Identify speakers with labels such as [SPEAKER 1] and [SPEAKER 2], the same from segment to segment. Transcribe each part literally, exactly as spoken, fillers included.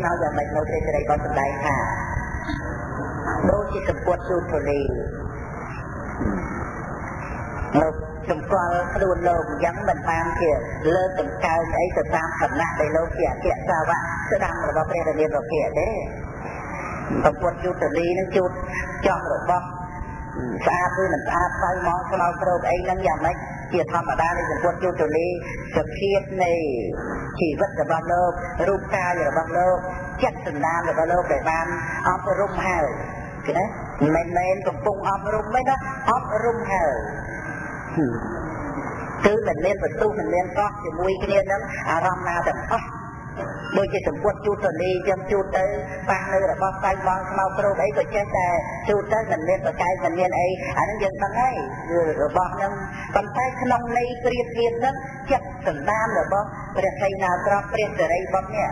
[SPEAKER 1] nào giờ mình nói về đây có từng đây hả đôi khi tập quật sụt rồi đi lục chúng con luôn lâu giống mình mang kìa lơ tầm cao ấy từ tam thầm nặng để lâu kìa kìa sao vậy sẽ đăng là bao nhiêu là niềm rồi kìa đấy tập quật sụt rồi đi nó chút cho rồi bom xa tư mình xa say món cho nó rồi ấy nó nhà mấy kìa thầm ở đây tập quật sụt rồi đi thực hiện này chỉ vật là bao lâu rung ca là bao lâu chất từng nam là bao lâu để ban ốp rung hào cái đấy mình mình cũng cùng ốp rung mấy đó ốp rung hào cứ mình lên vật tu mình lên có thì mùi cái nên đó à rong nào được ốc đôi khi tầm quất chút rồi đi chăm chút tới băng nơi là bóp tay bóp mau trâu ấy rồi chết là chút tới mình lên vào cái mình lên ấy à nó dần tăng ấy rồi bóp nâng còn tay không này priết priết đó chất từng nam rồi bóp rồi thầy nào trọc priết rồi đây bóp nè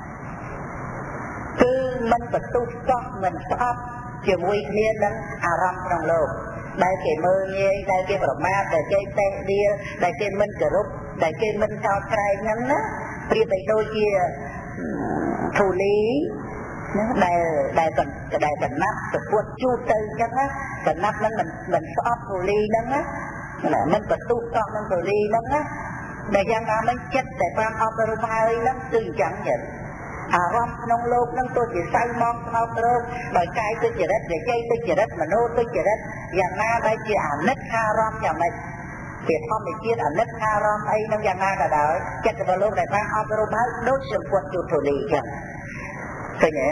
[SPEAKER 1] cứ mình vật tu có mình stop chỉ mùi cái nên đó à rong trong lộp đại cái mơ nghe đại cái bờ ma đại cái tê đia đại cái minh cờ rút đại cái minh sao trai ngắn á bây giờ đôi kia thủ lý đại đại cần đại cần nắp từ quật chu tư chắc á cần nắp nó mình mình shop thủ lý đó á là mình bật tu con mình thủ lý đó á để giang ra mình chết để ban học rồi mai lắm từ chẳng nhận à rom nông lô nông tôi chỉ say mong sao tôi đòi cay tôi chỉ đất để chay tôi chỉ đất mà nô tôi chỉ đất dạng na đây chỉ à nứt ha rom nhà mình việc không bị chia à nứt ha rom ấy nông dạng na cả đời chết vào lúc này ban học rồi mai đốt sườn quật chuột thủ lì chẳng thấy nhỉ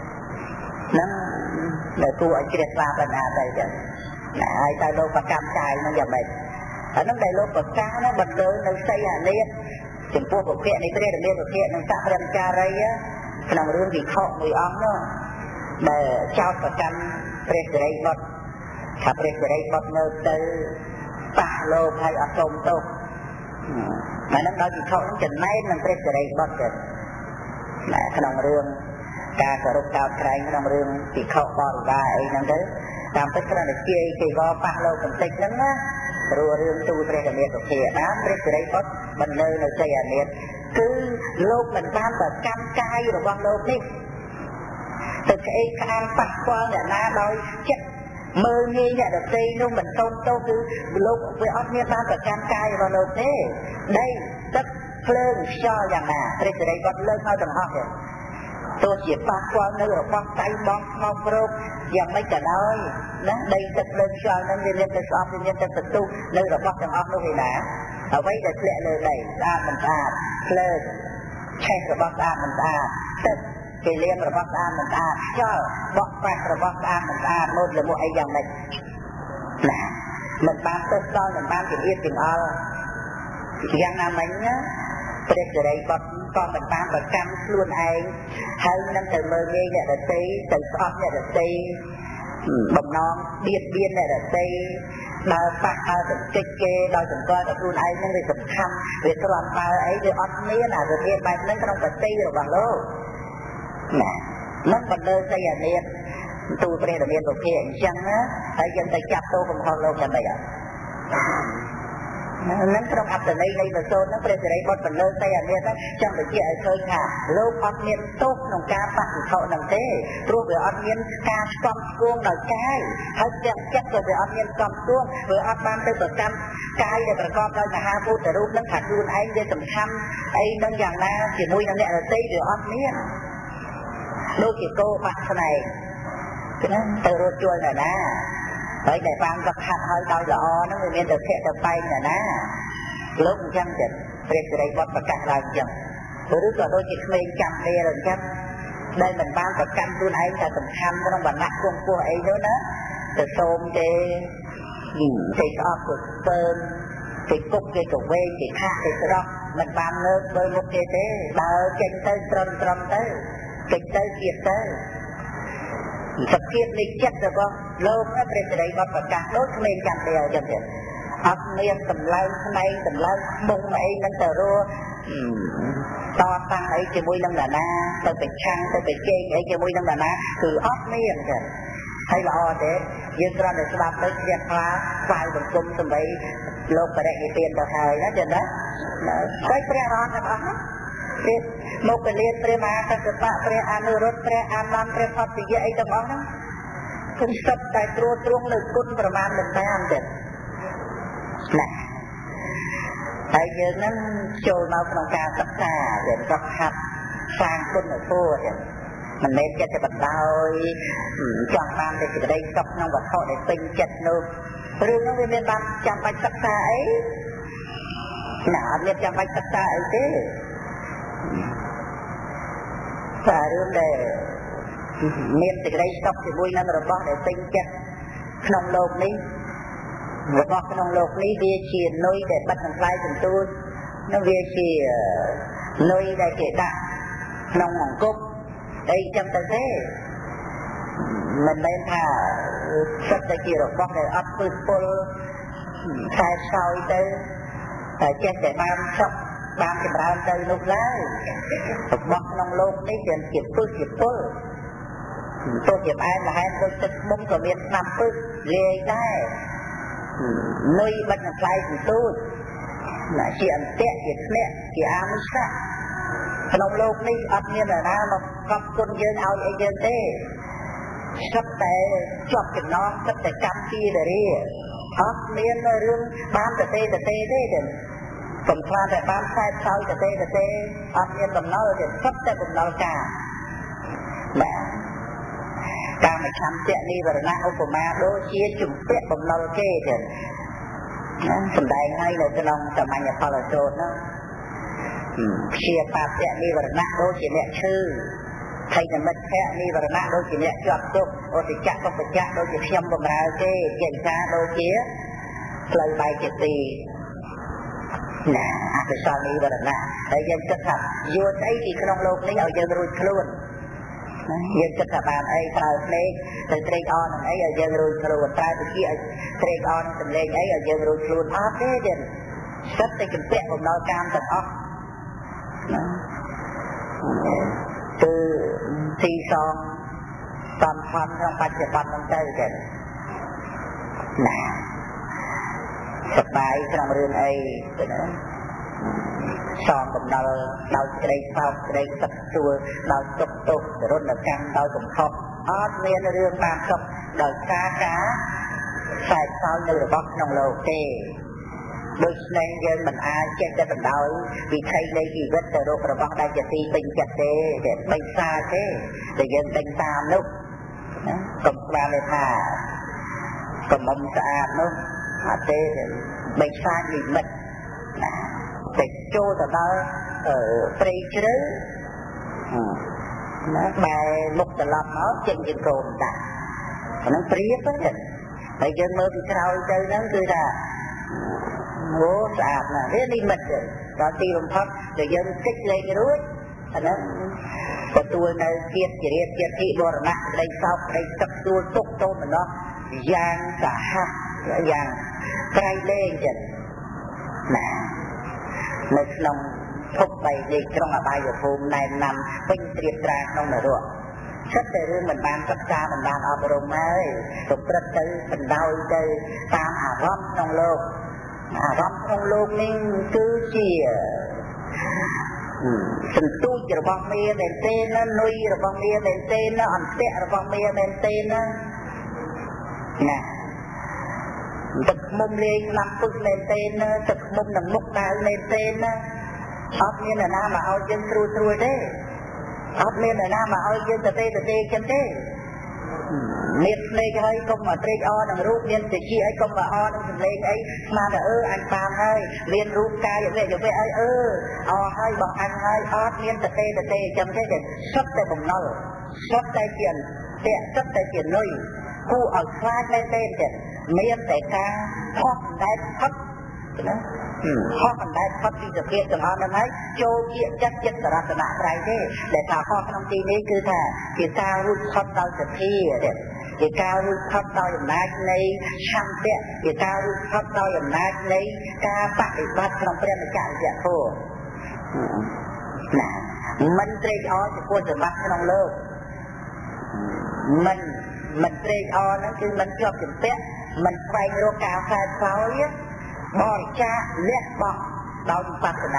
[SPEAKER 1] nó để tu ở trên ba bên à đây chẳng ai ta đâu phải cam cài nó nhà mình ở nó đây lúc bậc ca nó bật đôi nó xây à liên chừngพวกประเภทนี้ก็ได้เรียนประเภทนั้นสักเรื่องการอะไรอ่ะขนมเรื่องที่เขาไม่อ้อมเนาะแต่เจ้าประกันเปรียบอะไรหมดขับเปรียบอะไรหมดเนื้อเตอปะโลภให้อารมณ์ตกแต่นั้นเราที่เขาต้องจะไม่มันเปรียบอะไรหมดเลยแต่ขนมเรื่องการสรุปการใครขนมเรื่องที่เขาบอกได้นั่นเด้อตามเป็นขนาดเกี่ยที่ก็ปะโลกันติดนั้นนะรู้เรื่องตูเปรียบเรียนกับเพียนะเปรียบอะไรหมดมันเลยในใจอันนี้คือโลกมันบ้านแบบกำกายหรือว่าโลกนี่แต่ไอ้การปัดกวางเนี่ยนะโดยเจ็บมืองี้เนี่ยเด็กตีนู่นมันต้นโตคือโลกไปออดเนี่ยบ้านแบบกำกายหรือว่าโลกนี่ได้ตัดเพลิงช่ออย่างน่ะเปรียบอะไรก็เลิกเข้าจังหวะเลยตัวเสียปากกวางเนื้อบ้องไตบ้องมองโปรกยังไม่จะน้อยนะได้ตัดเพลิงช่อนั้นเรียนเรียนไปสอบเรียนเรียนไปประตูเนื้อบ้องจังหวะนู่นนี่นะเอาไว้จะเละเลยเลยสะอาดมันสะอาดเพลิงแช่ระบบสะอาดมันสะอาดตึกที่เลี้ยงระบบสะอาดมันสะอาดช่อบอกแปะระบบสะอาดมันสะอาดหมดเลยหมดไอ้ยังไงนะมันบ้านตึกซ้อนมันบ้านถึงเอียดถึงเอาอย่างนั้นไหมเนี่ยเปรียบอะไรก็ก็มันบ้านแบบกำล้วนเองให้นั่นแต่เมื่อไงเนี่ยแต่ตีแต่ซ้อนเนี่ยแต่ตีบ่มน้องเบียดเบียนเนี่ยแต่ตีđào phạt đào từng kịch kê đào từng coi các luôn ấy nhưng vì sầm khăm vì các bạn ta ấy vì ớt mía là rồi kia bài nó không phải ti rồi bằng lô nè nó bằng lơ xây ở miền tu về ở miền một kia chẳng á tại dân ta chặt tôi không thon lâu chẳng bây giờ nó trong ấp từ đây đây là số nó về từ đây một phần lơ xây ở miền đó trong cái kia khơi thả lô ớt miền tốt nông cá bạc thọ nông thế rồi về ớt miền cá con cuông đòi cái hết chẳng chắc rồi về ớt miền con cuông về ớt ban tới bậc trăm cái đểประกอบด้วยห้าพูดแต่รูปนั้นขัดรูนไอ้ได้สำคัญไอ้นั่นอย่างนั้นchỉ mùiนั่นแหละตีvề ớt miền đôi khi cô bạc thế này cái đó từ rồi chui này nè bởi để ban gặp hạt hơi đau là o nó người miền từ thiện từ tay này nè lúc chăm chỉnh việc từ đây bắt bạc cả là chậm rồi lúc là đôi khi mình chăm đi rồi chăm đây mình ban bạc cam luôn ấy là tầm khăm nó không bằng nặng cuồng cuồng ấy nữa đó từ xôm cái cái ớt của sơn cái cúc cái củ vê cái khác cái đó mình ban nước với một cái thế đỡ chân tới trầm trầm tới kịch tới kiệt tới sắp kiệt đi chết rồi con lâu nó về từ đây bắt bạc cả đốt mình chăm đều chăm chỉnh ấp miên tầm lai này tầm lai bông này nâng tờ rô to tăng ấy chỉ mùi năm là na tôi phải chăng tôi phải chê ấy chỉ mùi năm là na từ ấp miên kìa hay là ho thế dương ra để sắp tới đẹp phá vài một cung tầm bấy lột và đẹp tiền được thời đó trên đó cái pre ron là đó ព្រះមកពលាព្រះមហាកសបៈព្រះអនុរុទ្ធព្រះអានន្ទព្រះផតយៈអីទាំងអស់ហ្នឹងគឺសិតតែត្រួតត្រងនៅគុណប្រមាណមិនបានទេណាហើយយើងហ្នឹងចូលមកក្នុងការសិក្សាយើងក៏ហាត់សាងគុណធម៌ទេមិនមែនចិត្តតែបណ្ដោយចង់បានតែសេចក្តីសុខក្នុងវត្ថុដែលពេញចិត្តនោះរឿងហ្នឹងវាមានបានចាំបាច់សិក្សាអីណាអត់មានចាំបាច់សិក្សាអីទេតែរឿងដែលមានសេចក្តីសុខជាមួយនឹងរបស់ដែលពេញចិត្តក្នុងលោកនេះរបស់ក្នុងលោកនេះវាជានុយដែលបិទនឹងផ្លែសន្ទូចនិងវាជានុយដែលគេដាក់ក្នុងអង្គប់អីចឹងទៅទេមិនមែនថាសិតតែជារបស់ដែលអត់ពឹសពុលខ្សែខ្សោយទៅតែចេះតែបានសុខបានចម្រើនទៅនោះឡើយរបស់ក្នុងលោកនេះវាជាពឹសជាពុលទោះជាផ្អែមល្ហែមដូចទឹកមុំក៏មានស្នាមពឹសលាយដែរនុយបិទនឹងផ្លែសន្ទូចជាអន្ទាក់ជាធ្នាក់ជាអាមិសៈក្នុងលោកនេះអត់មាននរណាមកកប់គុណយើងឲ្យអីយើងទេសិតតែជាប់ចំណងសិតតែកម្មពីដរាអត់មានរឿងបានតទេតទេទេទេកំខ្លាតែបានខ្សែផ្សោយតទេតទេអត់មានបំណុលទេសិតតែបំណុលការបាទកាមឆន្ទៈនិវរណៈឧបមាដូចជាជំពាក់បំណុលគេទេសម្ដែងឲ្យនៅក្នុងសមាញ្ញផលសូត្រនោះព្យាបាទៈនិវរណៈដូចជាអ្នកឈឺថៃនិមិត្តៈនិវរណៈដូចជាអ្នកជាប់ទុក្ខឧទចៈទុក្ខចៈដូចជាខ្ញុំបំរើគេចេញការដូចជាផ្លូវបែកជាទីណាអកុសលនិវរណៈហើយយើងគិតថាយល់ស្អីពីក្នុងលោកនេះឲ្យយើងរួចខ្លួនយើងគិតថាបានអីប្រើភ្លេងទៅត្រេកអរនឹងអីឲ្យយើងរួចខ្លួនប្រើវិជាឲ្យត្រេកអរនឹងសម្លេងអីឲ្យយើងរួចខ្លួនអត់ទេទេសិតតែជំពាក់បំណុលកាមទាំងអស់គឺទីសងសំខាន់ក្នុងបច្ចុប្បន្នហ្នឹងទៅទេណាសប្បាយក្នុងរឿងអីទៅណាសងបំណុលដោយក្តីសោកក្តីទឹកស្រួលដោយទុក្ខទោសរនកម្មដោយកំខុសអត់មានរឿងបានសុខដោយការការខ្សែខ្សោយនៅរបស់ក្នុងលោកទេដូច្នេះយើងមិនអាចចេះតែបណ្ដោយវិថីនៃជីវិតទៅរករបស់ដែលជាទីពេញចិត្តទេតែបិសាទេតែយើងដេញតាមនោះណាកុំស្មានថាកំមុំស្អាតនោះអត់ទេបិសានិមិត្តណាតែចូលទៅដល់ព្រៃជ្រៅណាបែរមុខត្រឡប់មកចេញជាកូនដាក់ហ្នឹងព្រៀបទេហើយយើងមើលពីក្រោយទៅហ្នឹងគឺថាអូស្អាតណាស់វានិមិត្តដល់ទីបំផុតដែលយើងគិតលេងរួចអាហ្នឹងទទួលនៅជាតិជារៀបជាធិបរណៈក្តីសោកក្តីទឹកស្រួលទុកទោមនោះយ៉ាងសាហាវយ៉ាងក្រៃលែងចិត្តណានៅក្នុងភពបីនៃក្រុងអបាយភូមិណែនាំពេញត្រៀបត្រាក្នុងនរកសិតតែរឿងមិនបានសិក្សាមិនបានអប់រំហើយប្រព្រឹត្តទៅបណ្ដោយទៅតាមអារម្មណ៍ក្នុងលោកអារម្មណ៍ក្នុងលោកនេះគឺជាសន្ទូចរបស់មេមែនទេណានុយរបស់មេមែនទេណាអន្ទាក់របស់មេមែនទេណាណាទឹកមុំលេងឡាំពឹសមែនទេណាទឹកមុំនឹងមុខដើរមែនទេណាអត់មានអ្នកណាមកឲ្យយើងស្រួលស្រួលទេអត់មានអ្នកណាមកឲ្យយើងទៅទេទៅទេចឹងទេមានភ្លេចហើយកុំមកត្រេកអរនឹងរូបមានតិចអីកុំមកអរនឹងសម្លេងអីស្មានតែអឺអញបានហើយមានរូបកាយវិយវៈអីអឺអរហើយបងអញហើយអត់មានទៅទេទៅទេចឹងទេសុទ្ធតែបំណុលសុទ្ធតែជាតែសុទ្ធតែជានុយគូឲ្យខ្លាចមែនទេចឹងមានតែការខុសតែផុតណាខុសមិនដែលផុតពីសភាពទាំងអស់ហ្នឹងហើយចូលជាចិត្តចិត្តរតនត្រ័យទេដែលថាខុសក្នុងទីនេះគឺថាជាការរួចផុតដោយសទ្ធាទេជាការរួចផុតដោយអំណាចនៃឆន្ទៈជាការរួចផុតដោយអំណាចនៃការបដិបត្តិក្នុងព្រះមច្ឆរិយធម៌ណាមិនត្រេកអរចំពោះសម្បត្តិក្នុងលោកមិនមិនត្រេកអរហ្នឹងគឺមិនជាប់ជំពាក់មិនស្វែងរកការខ្សែខ្សោយបរិច្ចាគលះបង់ដោយវិបស្សនា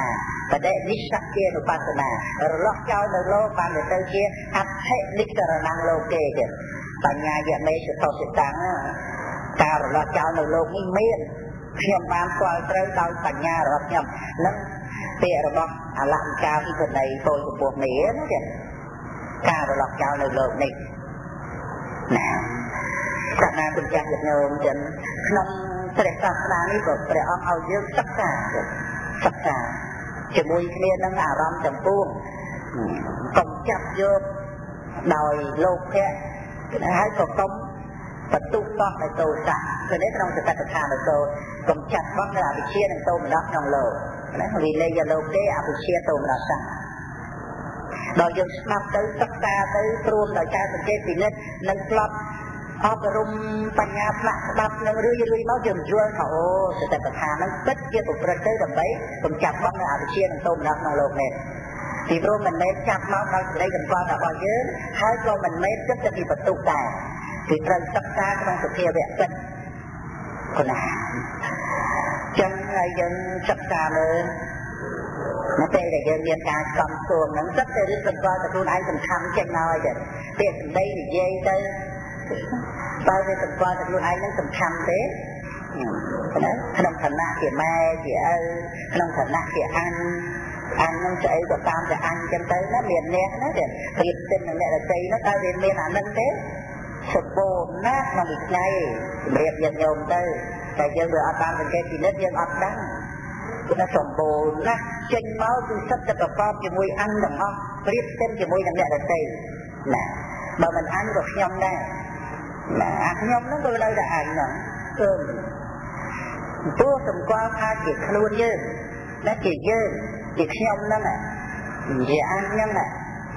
[SPEAKER 1] បដិនិស្សជានុបស្សនារលាស់ចោលនៅលោកបានទៅជាអដ្ឋិនិករណងលោកទេទៀតបញ្ញាយមេសតសិតាំងការរលាស់ចោលនៅលោកនេះមានខ្ញុំបានស្គាល់ត្រូវដោយបញ្ញារបស់ខ្ញុំនឹងពាក្យរបស់អលង្ការវិបតីពលចំពោះនេះណាទៀតការរលាស់ចោលនៅលោកនេះណាប្រាថ្នាគុណចាស់ញាតិញោមចឹងក្នុងព្រះសាសនានេះក៏ព្រះអង្គឲ្យយើងសិក្សាសិក្សាជាមួយគ្នានឹងអារម្មណ៍ទាំងពួងកុំចាប់យកដោយលោកភៈហើយក៏កុំបន្ទុះបោះនៅទោសៈគឺនេះក្នុងសកតថានៅទោកុំចាត់បោះនៅអវិជ្ជានិងទោមនស្សក្នុងលោកណាវិន័យលោកទេអវិជ្ជាទោមនស្សៈដល់យើងស្ដាប់ទៅសិក្សាទៅព្រមដោយការសង្កេតពិនិត្យនិងស្លាប់អប់រំបញ្ញាផ្លាក់ស្ដាប់នឹងរឿយរឿយមកយើងយល់ថាអូសតិប្បដ្ឋាននឹងពិតជាប្រព្រឹត្តទៅដើម្បីកុំចាប់បោះនៅអវិជ្ជានិងទោមនស្សក្នុងលោកនេះពីព្រោះមិនមែនចាប់មកដោយសេចក្តីសម្គាល់របស់យើងហើយក៏មិនមែនគិតទៅពីបន្ទុកដែរគឺត្រូវសិក្សាក្នុងសភាវៈពិតគណាចឹងហើយយើងសិក្សាមើលនៅពេលដែលយើងមានការកំសួងហ្នឹងសិតតែរឿងសម្គាល់ទៅខ្លួនឯងសំខាន់ចេញមកហើយទេពេលសម្ដីនិយាយទៅបើវាសម្គាល់ទៅខ្លួនឯងហ្នឹងសំខាន់ទេក្នុងឋានៈជាម៉ែជាឪក្នុងឋានៈជាអញអញនឹងស្អីក៏តាមតែអញចឹងទៅណាមានអ្នកណាទៀតប្រៀបទៅនឹងអ្នកដទៃនោះតើវាមានអានឹងទេសម្បូរណាស់ក្នុងវិថ្ងៃសម្រាប់ញាតិញោមទៅតែយើងវាអត់បានសង្កេតពិនិត្យយើងអត់ដឹងគឺថាសម្បូរណាស់ចេញមកគឺសិតតែប្រកបជាមួយអញទាំងអស់ប្រៀបទៅជាមួយនឹងអ្នកដទៃណាបើមិនអញក៏ខ្ញុំដែរណាអាខ្ញុំហ្នឹងក៏នៅតែអញហ្នឹងគឺព្រោះសម្គាល់ថាជាខ្លួនយើងណាជាយើងជាខ្ញុំហ្នឹងជាអញហ្នឹងណា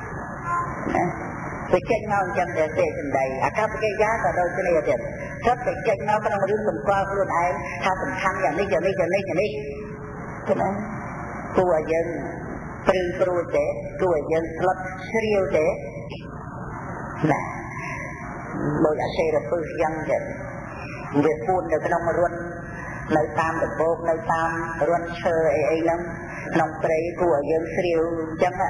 [SPEAKER 1] ទៅចេញមកអញ្ចឹងទៅទេសម្ដីអាកប្បកិរិយាក៏ដូចគ្នាទៀតសិតតែចេញមកក្នុងរឿងសម្គាល់ខ្លួនឯងថាសំខាន់យ៉ាងនេះយ៉ាងនេះយ៉ាងនេះយ៉ាងនេះគឺណាគួរឲ្យយើងព្រឺព្រួយទេគួរឲ្យយើងស្លុតជ្រាវទេណាដោយអាសេរពឹសយ៉ាងទៀតវាពួននៅក្នុងរន្ធនៅតាមដំបូកនៅតាមរន្ធឈើអីអីហ្នឹងក្នុងព្រៃគួរឲ្យយើងស្រាវអញ្ចឹង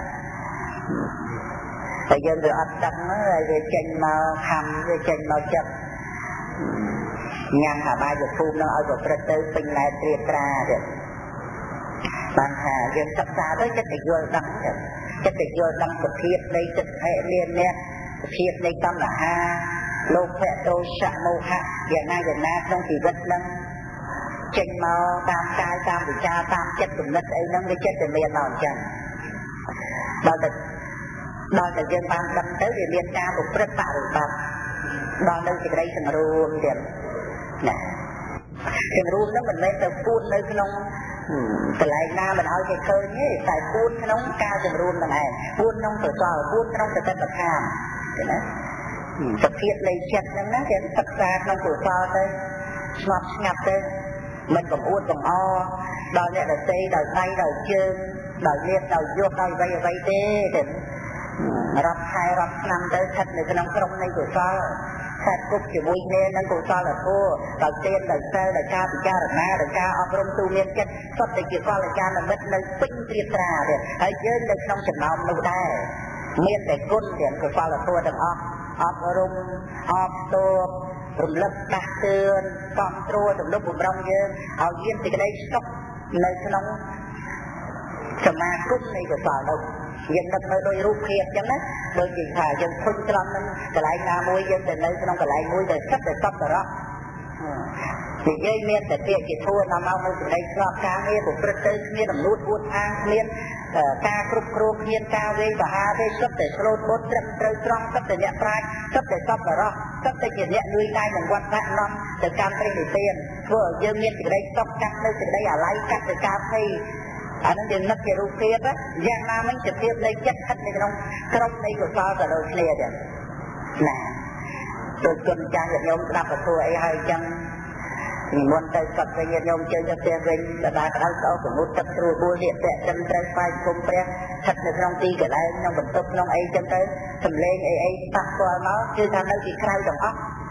[SPEAKER 1] តែយើងវាអត់ដឹងហើយវាចេញមកខំវាចេញមកចិត្តញ៉ាំអាបាយភូមិនឹងឲ្យប្រព្រឹត្តទៅពេញណែត្រៀបត្រាទៀតបានថាយើងសិក្សាទៅចិត្តតែយល់ដឹងចិត្តតែយល់ដឹងសភាពនៃចិត្តហេមាននេះសភាពនៃតណ្ហាលោកភៈទោសៈមោហៈយ៉ាងណាយ៉ាងណាក្នុងជីវិតនឹងចេញមកតាមកាយតាមវិចារតាមចិត្តគំនិតអីហ្នឹងវាចិត្តតែមានមកអញ្ចឹងដល់តែដល់តែយើងបានដឹងទៅវាមានការប្រព្រឹត្តបរិបត្តិដល់នៅសេចក្តីសង្រួមទៀតណាសង្រួមហ្នឹងមិនមែនទៅពួននៅក្នុងកន្លែងណាមិនឲ្យគេឃើញទេតែពួនក្នុងការសង្រួមហ្នឹងឯងពួនក្នុងប្រសល់ពួនក្នុងសតិប្បដ្ឋានណាសភាពនៃចិត្តហ្នឹងណាគេសិក្សាក្នុងប្រសល់ទៅស្ងប់ស្ងាត់ទៅមិនកំអួតកំអដល់អ្នកដទៃដោយដៃដោយជើងដោយលៀបដោយយកដោយអ្វីអ្វីទេទេរាប់ខែរាប់ឆ្នាំទៅស្ថិតនៅក្នុងក្រុមនៃកុសលស្ថិតគប់ជាមួយគ្នានឹងកុសលធម៌ដោយទានដោយសិលដោយការពិចារណាដោយការអប់រំទូមានចិត្តសុទ្ធតែជាកលកានិមិត្តនៅពេញត្រៀបត្រាទៀតហើយយើងនៅក្នុងចំណោមនោះដែរមានតែគុណទាំងកុសលធម៌ទាំងអស់អប់រំអបតួរំលឹកដាស់តឿនកំត្រួតទំនុកបំរុងយើងឲ្យមានសេចក្តីសុខនៅក្នុងសមាគមនៃកុសលនោះយើងនឹកនៅដោយរូបភាពអញ្ចឹងណាដូចជាថាយើងធុញត្រង់នឹងកន្លែងណាមួយយើងទៅនៅក្នុងកន្លែងមួយទៅសិតតែសពតរៈនិយាយមានតែពាក្យជាធัวនាំមកនៅសេចក្តីស្ងប់ការងារប្រព្រឹត្តទៅគ្មានអំនួតអួតអាងគ្មានការគ្រប់គ្រងគ្មានការវេបហាទេសិតតែស្លូតបុតត្រឹមត្រូវត្រង់សិតតែអ្នកប្រាជ្ញសិតតែសពតរៈសិតតែជាអ្នកលួយដៃនឹងវត្តដាក់នាំទៅកម្មព្រះនិព្វានធ្វើឲ្យយើងមានសេចក្តីសុខកាត់នៅសេចក្តីអាល័យកាត់ទៅការភ័យអានឹងយើងនឹកជារូបភាពយ៉ាងណាមិញជាភាពនៃចិត្តស្ថិតនៅក្នុងក្រុមនៃកុសលក៏ដូចគ្នាដែរណាដូចគុណចាស់ញាតិញោមស្ដាប់ពធអីហើយអញ្ចឹងនិមន្តទៅកត់វិញញាតិញោមជើញទៅផ្ទះវិញដដែលក្តៅស្អុកប្រមុតទឹកស្រួលបួលនេះតែត្រឹមត្រូវស្វែងគុំព្រះស្ថិតនៅក្នុងទីកន្លែងក្នុងបន្ទប់ក្នុងអីចឹងទៅសំឡេងអីអីប៉ះពាល់មកគឺថានៅទីក្រៅទាំងអស់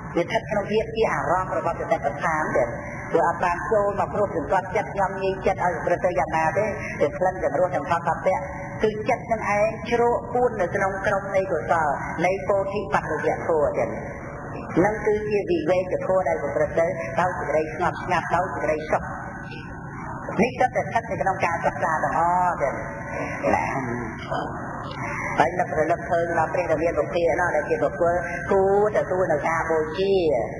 [SPEAKER 1] វាស្ថិតក្នុងភាពជាអារម្មណ៍របស់សតិប្បដ្ឋានទេព្រោះអត់បានចូលមកព្រោះសង្កត់ចិត្តញ៉ាំញីចិត្តឲ្យប្រព្រឹត្តទៅយ៉ាងណាទេវាក្លិនទាំងរសទាំងផលសត្វៈគឺចិត្តនឹងឯងជ្រក់ពួននៅក្នុងក្រុមនៃកុសលនៃពោធិបត្តិយៈធម៌ចឹងនឹងគឺជាវិវេកធម៌ដែលប្រព្រឹត្តទៅដោយសេចក្តីស្ងប់ស្ងាត់ដោយសេចក្តីសុខនេះក៏តែស្ថិតនៅក្នុងការសិក្សាទាំងអស់ចឹងណាហើយនឹករលឹកឃើញដល់ព្រះរាមាពុភានោះដែលជាបុគ្គលគួរទទួលនៅការបូជា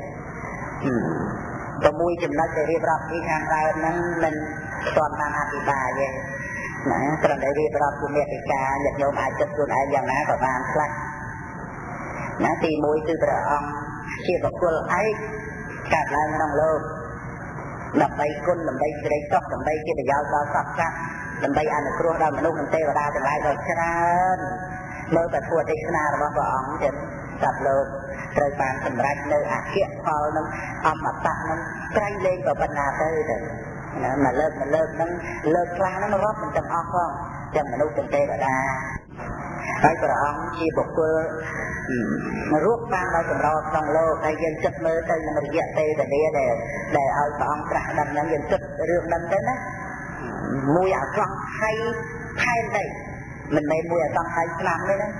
[SPEAKER 1] តែមួយចំណុចដែលរៀបរាប់ពីខាងដើមហ្នឹងមិនស្ទាន់បានអធិប្បាយទេណាត្រឹមតែរៀបរាប់ពីមេតិកាញាតិញោមអាចគិតខ្លួនឯងយ៉ាងណាក៏បានខ្លះណាទីមួយគឺព្រះអង្គជាបុគ្គលឯកកើតឡើងក្នុងលោកដើម្បីគុណដើម្បីសេចក្តីសុខដើម្បីជាប្រយោជន៍ដល់សត្វសត្វដើម្បីអនុគ្រោះដល់មនុស្សនិងទេវតាទាំងឡាយដ៏ច្រើនមើលតែធម៌ទេសនារបស់ព្រះអង្គទៀតសត្វលោកត្រូវបានសម្រេចនៅអគ្គផលនឹងអមតៈនឹងក្រៃលែងក៏ប៉ុណ្ណាទៅទៅណាមកលើកមកលើកនឹងលើកខ្លះនឹងរាប់មិនទាំងអស់ផងទាំងមនុស្សទាំងទេវតាហើយព្រះអង្គជាបុគ្គលរស់បានដោយចម្រោក្នុងលោកហើយយើងគិតមើលទៅនឹងរយៈទេវតាដែលដែលឲ្យព្រះអង្គត្រាស់ដឹងហ្នឹងយើងគិតរឿងហ្នឹងទៅណាមួយអាសង្ខ័យខែដីមិនមែនមួយអាសង្ខ័យឆ្នាំទេណា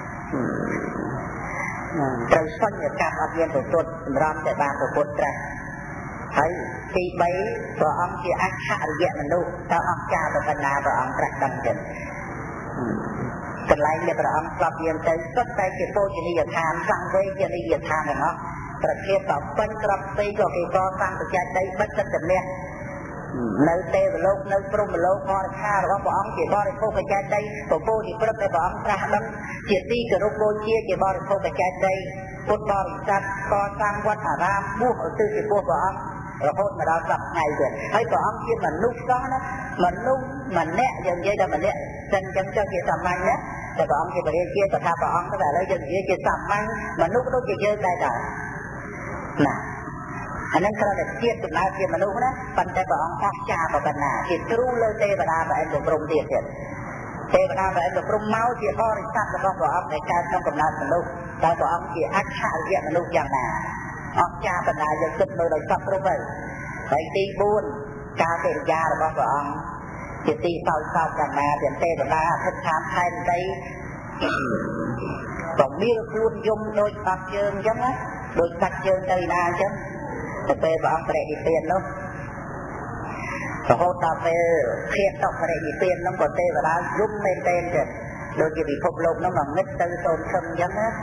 [SPEAKER 1] ត្រូវសញ្ញកម្មអត់មានប្រពុតសម្រាប់តែបានប្រពុតត្រាស់ហើយទីបីព្រះអង្គជាអច្ឆរិយមនុស្សតើអស្ចារ្យប៉ុណ្ណាព្រះអង្គត្រាស់ដឹងចឹងកន្លែងដែលព្រះអង្គស្លាប់យាងទៅសុទ្ធតែជាពោជនីយដ្ឋានសង្វេជនីយដ្ឋានទាំងអស់ប្រភេទតពេញក្របស្ទីក៏គេកសាងបច្ច័យដីបិទទឹកជំនះនៅទេវលោកនៅព្រហ្មលោកបរិខារបស់ព្រះអង្គជាបរិភោគបច្ច័យដីពពោធិព្រឹកដែលព្រះអង្គត្រាស់ដឹងជាទីគោរពបូជាជាបរិភោគបច្ច័យដីពុទ្ធបរិស័ទកសាងវត្តអារាមបួសឧទ្ទិសចំពោះព្រះអង្គរហូតមកដល់សប្តាហ៍ទៀតហើយព្រះអង្គជាមនុស្សសោះណាមនុស្សម្នាក់យើងនិយាយថាម្នាក់ចឹងចឹងចុះជាសាមញ្ញណាតែព្រះអង្គជាបរិយាជាថាព្រះអង្គទៅឥឡូវយើងនិយាយជាសាមញ្ញមនុស្សដូចជាយើងដែរដែរណាអានឹងគ្រាន់តែជាតិដំណើរជាមនុស្សណាប៉ុន្តែព្រះអង្គអស្ចារ្យប៉ុណ្ណាជាទ្រូលើទេវតាប្រអិនព្រំទៀតទៀតទេវតាប្រអិនព្រំមកជាបរិស័ទរបស់ព្រះអង្គដែលកើតក្នុងកំណើតមនុស្សតែព្រះអង្គជាអច្ឆរិយមនុស្សយ៉ាងណាអស្ចារ្យបណ្ដាយើងគិតមើលដោយសពគ្រប់ហើយហើយទីបួនការកិរិយារបស់ព្រះអង្គជាទីសោយសោកយ៉ាងណាទាំងទេវតាអធិដ្ឋានថែមដីក៏មានខ្លួនយំដូចបាត់ជើងអញ្ចឹងណាដូចបាត់ជើងទៅណាអញ្ចឹងទៅពេលព្រះអង្គបរិនិព្វាននោះរហូតដល់ពេលឃាតតបរិនិព្វាននោះក៏ទេវតាយំមែនទែនទៀតដូចជាពិភពលោកនោះមកងឹតទៅសូនខឹងអញ្ចឹងណា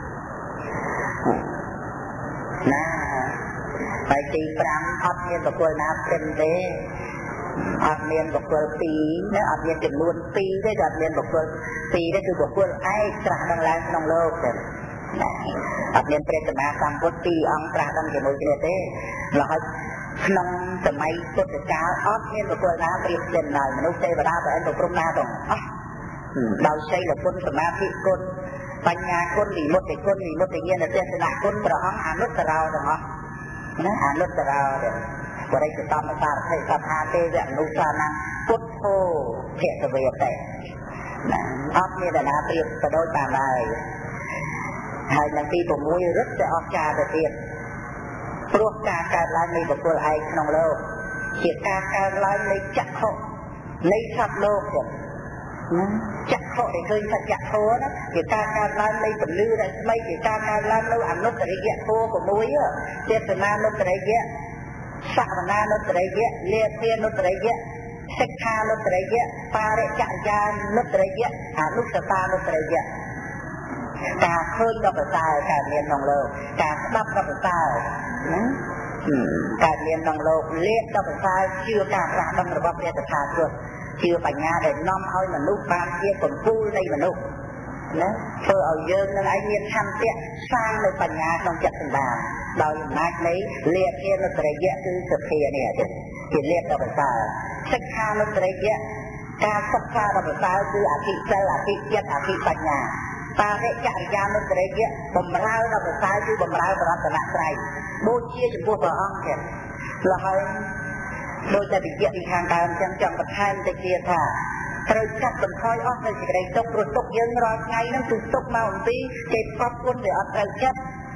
[SPEAKER 1] ណាហើយទីប្រាំអត់មានបុគ្គលណាព្រឹងទេអត់មានបុគ្គលពីរណាអត់មានចំនួនពីរទេតែអត់មានបុគ្គលពីរទេគឺបុគ្គលឯកត្រាស់ដឹងឡើងក្នុងលោកទេណាអត់មានព្រះសម្មាសម្ពុទ្ធពីរអង្គត្រាស់ដឹងជាមួយគ្នាទេឡើយក្នុងសម័យពុទ្ធកាលអត់មានបុគ្គលណាប្រៀបផ្ទឹមឡើយមនុស្សទេវតាប្រអិនប្រព្រំណាទាំងអស់ដោយសីលគុណសមាធិគុណបញ្ញាគុណវិមុតតិគុណវិមុតតិញ្ញាណទេសនៈគុណព្រះអង្គអនុត្តរោទាំងអស់ណាអនុត្តរោបរិយតំសារថេសថាទេវអនុសានៈពុទ្ធោភគវេតេណាអត់មានណាប្រៀបទៅដូចបានឡើយហើយនៅទី៦រឹតតែអស្ចារ្យទៅទៀតព្រោះការកើតឡើងនៃបុគ្គលឯកក្នុងលោកជាការកើតឡើងនៃចក្ខុនៃសត្វលោកទៀតចក្ខុដែលឃើញសច្ចធម៌ណាជាការកើតឡើងនៃពលឺដែលថ្មីជាការកើតឡើងនៅអនុត្តរិយធម៌៦ចេតនានុត្តរិយសវនានុត្តរិយលាភានុត្តរិយសិក្ខានុត្តរិយបរិច្ឆយានុត្តរិយអនុសតានុត្តរិយការឃើញដល់ប្រសើរកើតមានក្នុងលោកការស្ដាប់ដល់ប្រសើរណាកើតមានក្នុងលោកលាភដល់ប្រសើរជឿការប្រាស់ដឹងរបស់ព្រះតថាគតជឿបញ្ញាដែលនាំឲ្យមនុស្សបានជាកម្ពូលនៃមនុស្សណាធ្វើឲ្យយើងនឹងឯងមានឆន្ទៈសាងនៅបញ្ញាក្នុងចិត្តសម្ដាដោយអំណាចនៃលាភានុត្តរិយគឺសទ្ធានេះជាលាភដល់ប្រសើរសិក្ខានុត្តរិយការសិក្សាដល់ប្រសើរគឺអធិសិលអធិចិត្តអធិបញ្ញាបរិច្ឆយានុត្តរិយបំរើដល់ប្រសើរគឺបំរើបរតនត្រ័យបូជាចំពោះព្រះអង្គទៀតលហើយដោយតែវិជ្ជាពីខាងដើមចឹងចង់បន្ថែមទៅជាថាត្រូវកាត់បន្ថយអស់នៅសេចក្តីទុក្ខព្រោះទុក្ខយើងរាល់ថ្ងៃហ្នឹងគឺទុក្ខមកអំពីគេផ្គប់គុណវាអត់ត្រូវចិត្ត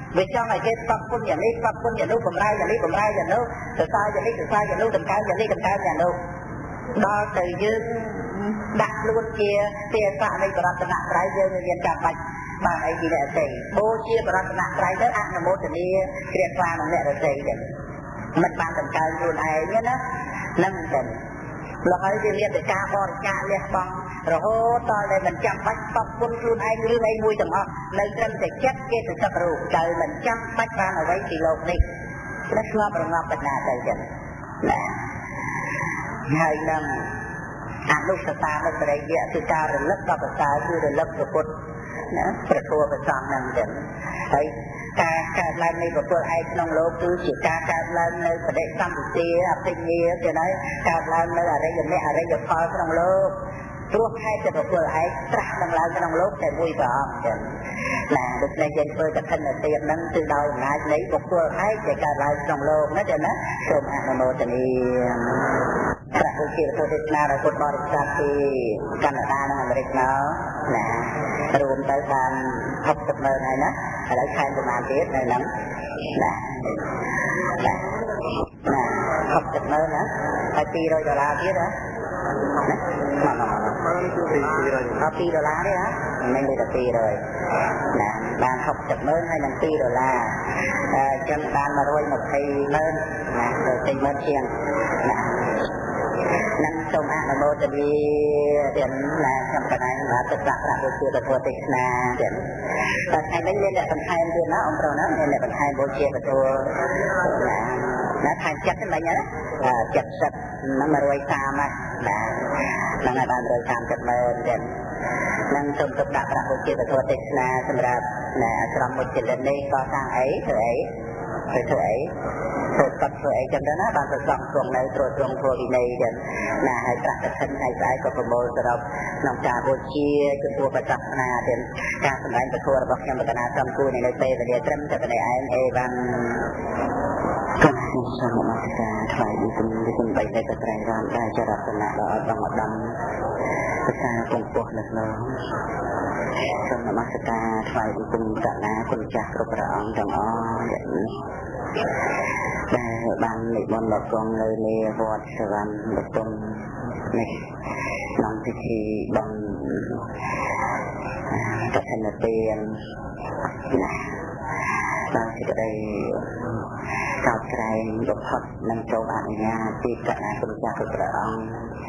[SPEAKER 1] vì trong này cái tập quân nhàនេះtập quân nhàនោះបំរើយ៉ាងនេះបំរើយ៉ាងនោះសរសើរយ៉ាងនេះសរសើរយ៉ាងនោះតម្កើងយ៉ាងនេះតម្កើងយ៉ាងនោះដល់ទៅយើងដាក់ខ្លួនជាទេសៈនៃបរតនត្រ័យយើងមានចាំបាច់បានអីពីអ្នកទេបូជាបរតនត្រ័យទៅអនុមោទនាជ្រះថ្លានឹងអ្នករតីទៅមិនបានតម្កើងខ្លួនឯងទេណានឹងទៅលោកហើយវាមានតែការបរិច្ចាគលះបង់រហូតដល់តែមិនចាំបាច់តបគុណខ្លួនឯងឬអីមួយទាំងអស់នៅត្រឹមតែចិត្តគេទៅទឹករូបទៅមិនចាំបាច់បានអ្វីពីលោកនេះតែស្ងប់រងាប់បណ្ណាទៅចឹងណាហើយនឹងអនុសតានុបរិយៈគឺការរលឹកដល់ប្រសើរគឺរលឹកព្រះពុទ្ធណាព្រះធម៌ព្រះសង្ឃហ្នឹងចឹងហើយការកើតឡើងនៃបុគ្គលឯងក្នុងលោកគឺជាការកើតឡើងនៅបដិសន្ធិអភិញ្ញាទៅហើយកើតឡើងនៅអរិយមគ្គអរិយផលក្នុងលោកព្រោះខែតែបុគ្គលឯងត្រាស់នឹងឡើងក្នុងលោកតែមួយព្រះអង្គចឹងណាដូច្នេះយើងធ្វើកឋិនទានហ្នឹងគឺដោយអំណាចនៃបុគ្គលឯងដែលកើតឡើងក្នុងលោកណាចឹងណាសូមអនុមោទនាព្រះពុទ្ធជាពុទ្ធទេសនារបស់ពុទ្ធបរិស័ទពីកាណាដានិងអាមេរិកមកណារួមទៅបានហុកសិបម៉ឺនហើយណាឥឡូវខែប្រហែលទៀតនៅហ្នឹងណាណាណាហុកសិបម៉ឺនណាហើយពីររយដុល្លារទៀតណាមកមកមកពីរដុល្លារទេហ៎មិនទេតែពីររយណាបានហុកសិបម៉ឺនហើយនឹងពីរដុល្លារអញ្ចឹងបានមួយរយម្ភៃម៉ឺនណាទៅពេញម៉ឺនជាងណានឹងសូមអនុមោទនាទាំងឡាយចំកណ្ដាលបាទទឹកប្រាក់ប្រាក់ដូចជាពធទេសនាទាំងតែថ្ងៃនេះមានអ្នកបន្ថែមទៀតណាអង្គប្រុសណាមានអ្នកបន្ថែមបូជាពធណាណាខាងចិត្តហ្នឹងណាចិត្តសិតនឹងមួយរយសាមណាហ្នឹងហើយបានមួយរយសាមចិត្តមែនទាំងនឹងសូមទុកដាក់ប្រាក់បូជាពធទេសនាសម្រាប់ណាអាស្រមមុជលិននេះក៏សាងអីធ្វើអីធ្វើអីធ្វើកាត់ធ្វើអីចឹងទៅណាបានប្រសងគង់នៅត្រួតត្រងធ្វើវិន័យចឹងណាហើយប្រាក់កឋិនហើយស្អែកក៏ប្រមូលសរុបក្នុងការបូជាចំពោះបច្ចៈណាទាំងការសម្ដែងពធរបស់ខ្ញុំបកណាសំគូនៅនៅពេលវេលាត្រឹមតែម្នាក់ឯងអេវ៉ាន់ខ្ញុំសូមអរគុណថ្លៃគុណគុណបីតែត្រៃរានដែលចរតនៈដល់អង្គឧត្តមភាសាពងពោះនៅក្នុងសូមនមស្ការថ្លៃគុណកណាគុណចាស់គ្រប់ព្រះអង្គទាំងអស់ដែលបាននិមន្តមកគង់នៅនៃវត្តសវណ្ណបតុមនេះក្នុងពិធីបំកឋិនទានណាបានសេចក្តីកោតក្រែងបំផុតនិងចូលអនុញ្ញាតពីកណាគុណចាស់គ្រប់ព្រះអង្គ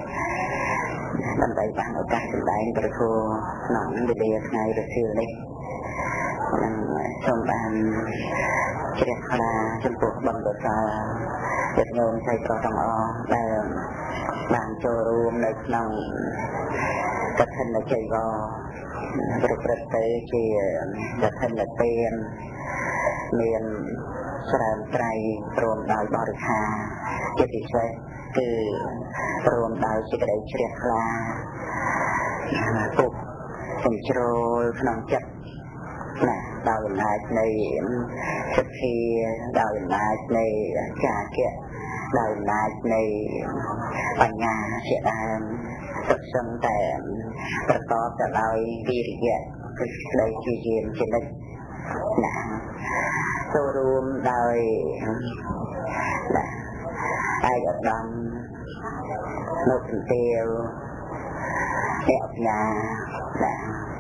[SPEAKER 1] ដើម្បីបានឱកាសសម្ដែងព្រះធម៌ក្នុងវេលាថ្ងៃរសៀលនេះនិងសូមបានជ្រះថ្លាចំពោះបុណ្យកុសលចិត្តញោមចៃប្រុសទាំងអស់ដែលបានចូលរួមនៅក្នុងកឋិនចីវរប្រព្រឹត្តទៅជាកឋិនទានមានស្រែមត្រៃព្រមដោយបរិខាជាពិសេសគឺព្រមដោយសេចក្តីជ្រះថ្លាពុះសំជ្រោលក្នុងចិត្តណាដោយអំណាចនៃសទ្ធាដោយអំណាចនៃចាគៈដោយអំណាចនៃបញ្ញាជាដើមសុទ្ធសឹងតែប្រកបទៅដោយវិរិយៈគឺស្ដីជាយាមជានិច្ចណាចូលរួមដោយណាឯកឧត្តមលោកសន្ទាវអ្នកអញ្ញាណា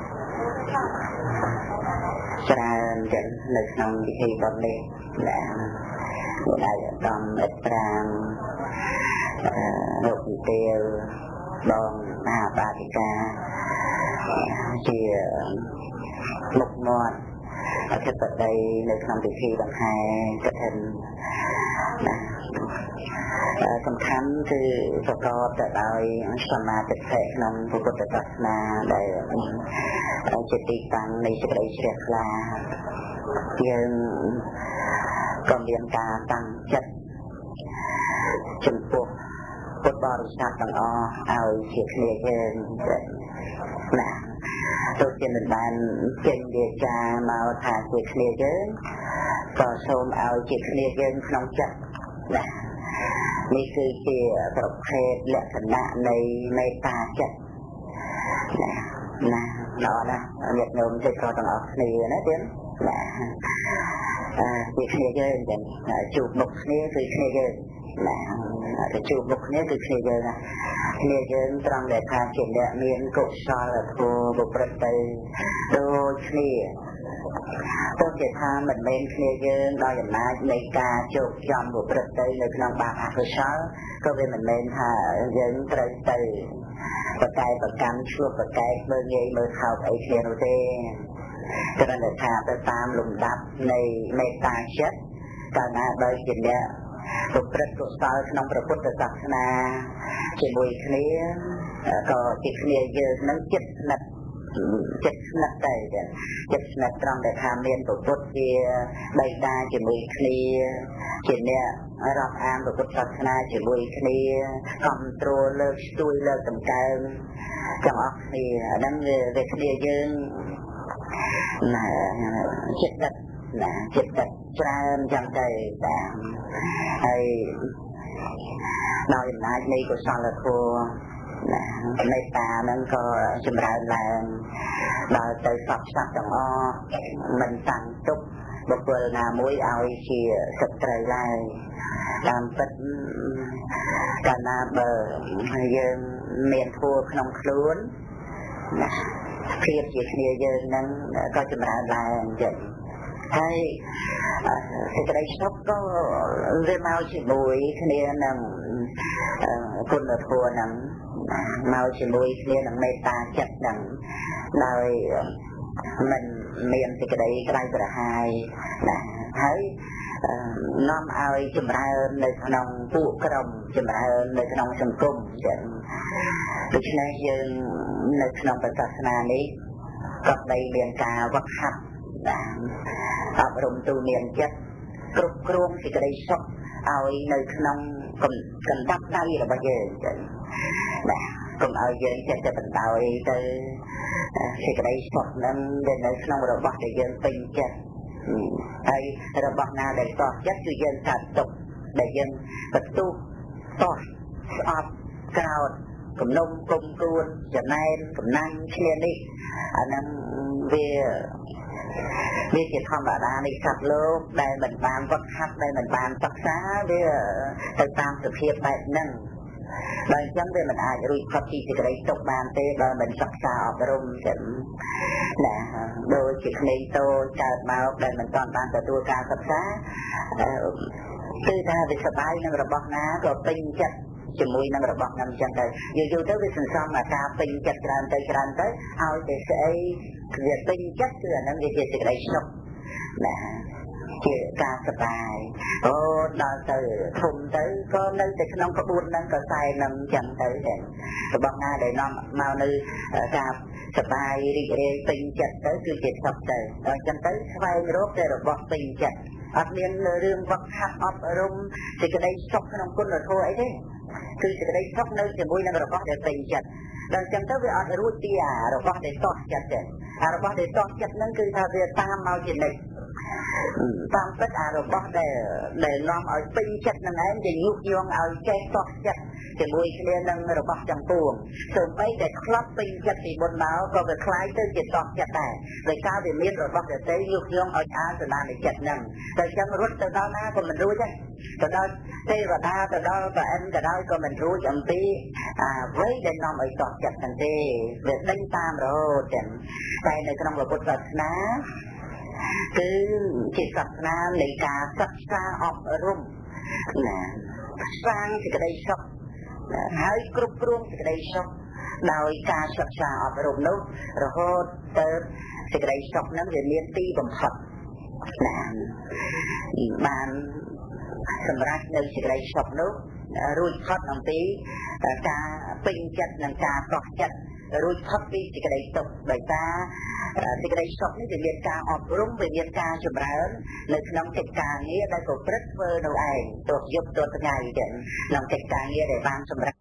[SPEAKER 1] ច្រើនចឹងនៅក្នុងពិធីបុណ្យនេះណាមានឯកឧត្តមអិត្រាងលោកសន្ទាវបងមហាបាតិកាជាមុខមាត់អធិបតីនៅក្នុងពិធីដង្ហែកឋិនណាសំខាន់គឺប្រកបទៅដោយសមាធិក្នុងពុទ្ធសាសនាដែលជាទីតាំងនៃសេចក្តីជ្រះថ្លាយើងក៏មានការតាំងចិត្តចំពោះពុទ្ធបរិស័ទទាំងអស់ឲ្យជាគ្នាយើងណាទោះជាមិនបានចេញវាចាមកថាជាគ្នាយើងក៏សូមឲ្យជាគ្នាយើងក្នុងចិត្តណានេះគឺជាប្រភេទលក្ខណៈនៃមេត្តាចិត្តណាណាដល់ណាញាតិញោមចិត្តក៏ទាំងអស់គ្នាណាទៀតណាពីគ្នាយើងចឹងជួបមុខគ្នាគឺគ្នាយើងណាទៅជួបមុខគ្នាគឺគ្នាយើងណាគ្នាយើងត្រង់ដែលថាជាអ្នកមានកុសលធម៌ប្រព្រឹត្តទៅដូចគ្នាទោះជាថាមិនមែនគ្នាយើងដោយអំណាចនៃការជោគជ័យប្រព្រឹត្តទៅនៅក្នុងបាបអកុសលក៏វាមិនមែនថាយើងត្រូវទៅបកកាយប្រកាន់ឈ្លោះប្រកែកមើលងាយមើលថោកអីគ្នានោះទេគ្រាន់តែថាទៅតាមលំដាប់នៃមេត្តាចិត្តកាលណាដោយជាអ្នកប្រព្រឹត្តកុសលក្នុងព្រះពុទ្ធសាសនាជាមួយគ្នាក៏ជាគ្នាយើងនឹងចិត្តស្និទ្ធចិត្តស្និទ្ធតែចិត្តស្និទ្ធត្រង់ដែលថាមានព្រះពុទ្ធជាបិតាជាមួយគ្នាជាអ្នករាប់អានព្រះពុទ្ធសាសនាជាមួយគ្នាគ្រប់គ្រងលើកស្ទួយលើកតម្កើងទាំងអស់គ្នាអាហ្នឹងវាគ្នាយើងណាចិត្តដិតណាចិត្តដិតច្រើនចឹងទៅតាមហើយដោយអំណាចនៃកុសលធម៌ណាមេត្តាហ្នឹងក៏ចម្រើនឡើងដល់ទៅសពសត្វទាំងអស់មិនតាំងទុកបុគ្គលណាមួយឲ្យជាសត្រូវឡើយតាមពិតកាលណាបើយើងមានធម៌ក្នុងខ្លួនណាភាពជាគ្នាយើងហ្នឹងក៏ចម្រើនឡើងចឹងហើយសេចក្តីសុខក៏វាមកជាមួយគ្នានឹងគុណធម៌ហ្នឹងមកជាមួយគ្នានឹងមេត្តាចិត្តហ្នឹងដោយមិនមានសេចក្តីក្រៃប្រហាយណាហើយនាំឲ្យចម្រើននៅក្នុងពួកក្រុមចម្រើននៅក្នុងសង្គមចឹងដូច្នេះយើងនៅក្នុងព្រះសាសនានេះក៏បីមានការវឹកហាត់អប់រំទូមានចិត្តគ្រប់គ្រងសេចក្តីសុខឲ្យនៅក្នុងកណ្ដាប់ដៃរបស់យើងចឹងណាកុំឲ្យយើងចិត្តទៅបណ្ដោយទៅសេចក្តីសុខនឹងដែលនៅក្នុងរបស់ដែលយើងពេញចិត្តហើយរបស់ណាដែលតោះចិត្តគឺយើងកាត់ទុកដែលយើងបន្ទុកតោះស្អប់ក្រោតគំនុំគុំគួនចំណែនកំណាញ់ឈ្នានេះអាហ្នឹងវាវាជាធម្មតានៃសត្វលោកដែលមិនបានវឹកហាត់ដែលមិនបានសិក្សាវាទៅតាមសភាពបែបហ្នឹងបើអញ្ចឹងវាមិនអាចរួចផុតពីសេចក្តីទុក្ខបានទេបើមិនសិក្សាអប់រំចឹងណាដូចជាក្មេងតូចកើតមកដែលមិនទាន់បានទទួលការសិក្សាគឺថាវាសប្បាយនឹងរបស់ណាក៏ពេញចិត្តជាមួយនឹងរបស់ហ្នឹងចឹងទៅយូរយូរទៅវាសន្សំអាការពេញចិត្តច្រើនទៅច្រើនទៅឲ្យតែស្អីវាពេញចិត្តគឺអាហ្នឹងវាជាសេចក្តីសុខណាជាការសប្បាយអូដល់ទៅធំទៅក៏នៅតែក្នុងក្បួនហ្នឹងក៏ខ្សែនឹងចឹងទៅដែររបស់ណាដែលនាំមកនៅការសប្បាយរីករាយពេញចិត្តទៅគឺជាសុខទៅដល់ចឹងទៅស្វែងរកតែរបស់ពេញចិត្តអត់មានរឿងវឹកហាត់អប់រំសេចក្តីសុខក្នុងគុណធម៌អីទេគឺសេចក្តីសុខនៅជាមួយនឹងរបស់ដែលពេញចិត្តដល់ចឹងទៅវាអត់រួចពីអារបស់ដែលតោះចិត្តទេអារបស់ដែលតោះចិត្តហ្នឹងគឺថាវាតាមមកជានិច្ចតាមពិតអារបស់ដែលដែលនាំឲ្យពេញចិត្តនឹងឯងវាញុះញង់ឲ្យចេះតោះចិត្តជាមួយគ្នានឹងរបស់ទាំងពួងសូម្បីតែខ្លប់ពេញចិត្តពីមុនមកក៏វាคล้ายទៅជាតោះចិត្តដែរដោយសារវាមានរបស់ដទៃញុះញង់ឲ្យអាសនានៃចិត្តហ្នឹងតែចឹងរត់ទៅដល់ណាក៏មិនរួចដែរទៅដល់ទេវតាទៅដល់ប្រអិនក៏ដោយក៏មិនរួចអំពីអ្វីដែលនាំឲ្យតោះចិត្តហ្នឹងទេវាដេញតាមរហូតចឹងតែនៅក្នុងពុទ្ធសាសនាគឺជាសាសនានៃការសិក្សាអប់រំណាសាងសេចក្តីសុខហើយគ្រប់គ្រងសេចក្តីសុខដោយការសិក្សាអប់រំនោះរហូតទៅសេចក្តីសុខហ្នឹងវាមានទីបំផុតណាបានសម្រាប់នៅសេចក្តីសុខនោះរួចផុតអំពីការពេញចិត្តនិងការកោះចិត្តរួចផុតពីសេចក្តីទុក្ខដោយសារសេចក្តីសុខនេះវាមានការអប់រំវាមានការចម្រើននៅក្នុងកិច្ចការងារដែលប្រព្រឹត្តធ្វើនៅឯងទោះយប់ទោះថ្ងៃទាំងក្នុងកិច្ចការងារដែលបានសម្រាប់